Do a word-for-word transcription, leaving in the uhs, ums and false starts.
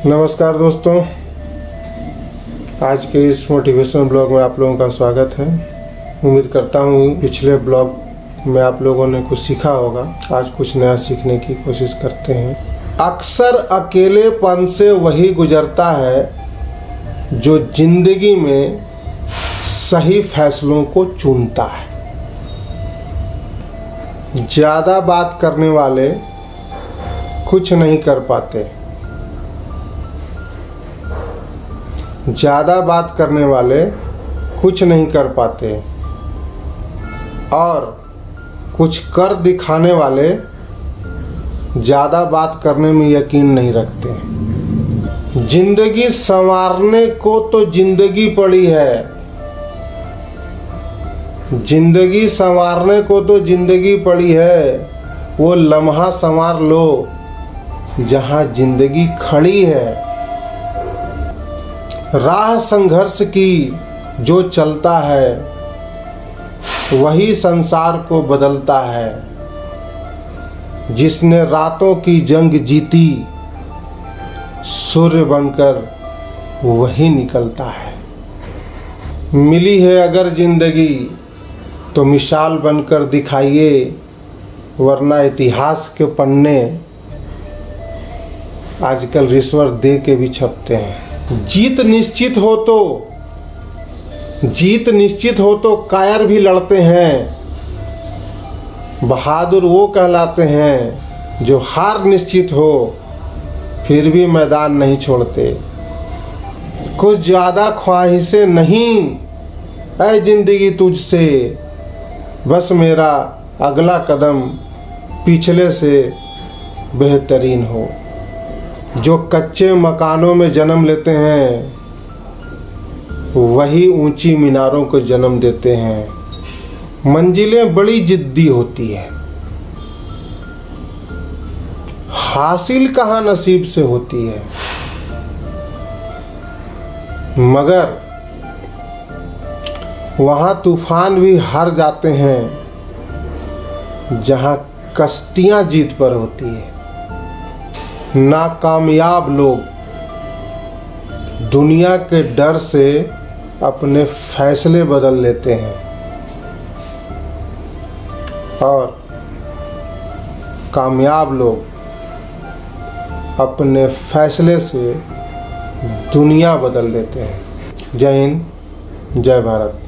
नमस्कार दोस्तों, आज के इस मोटिवेशनल ब्लॉग में आप लोगों का स्वागत है। उम्मीद करता हूँ पिछले ब्लॉग में आप लोगों ने कुछ सीखा होगा। आज कुछ नया सीखने की कोशिश करते हैं। अक्सर अकेलेपन से वही गुजरता है जो जिंदगी में सही फैसलों को चुनता है। ज़्यादा बात करने वाले कुछ नहीं कर पाते। ज़्यादा बात करने वाले कुछ नहीं कर पाते और कुछ कर दिखाने वाले ज़्यादा बात करने में यकीन नहीं रखते। जिंदगी संवारने को तो जिंदगी पड़ी है, जिंदगी संवारने को तो जिंदगी पड़ी है। वो लम्हा संवार लो जहाँ जिंदगी खड़ी है। राह संघर्ष की जो चलता है वही संसार को बदलता है। जिसने रातों की जंग जीती सूर्य बनकर वही निकलता है। मिली है अगर जिंदगी तो मिसाल बनकर दिखाइए, वरना इतिहास के पन्ने आजकल रिश्वत दे के भी छपते हैं। जीत निश्चित हो तो जीत निश्चित हो तो कायर भी लड़ते हैं। बहादुर वो कहलाते हैं जो हार निश्चित हो फिर भी मैदान नहीं छोड़ते। कुछ ज़्यादा ख्वाहिशें नहीं ऐ जिंदगी तुझसे, बस मेरा अगला कदम पिछले से बेहतरीन हो। जो कच्चे मकानों में जन्म लेते हैं वही ऊंची मीनारों को जन्म देते हैं। मंजिलें बड़ी जिद्दी होती है, हासिल कहाँ नसीब से होती है। मगर वहाँ तूफान भी हार जाते हैं जहाँ कश्तियाँ जीत पर होती है। नाकामयाब लोग दुनिया के डर से अपने फैसले बदल लेते हैं और कामयाब लोग अपने फैसले से दुनिया बदल देते हैं। जय हिंद, जय भारत।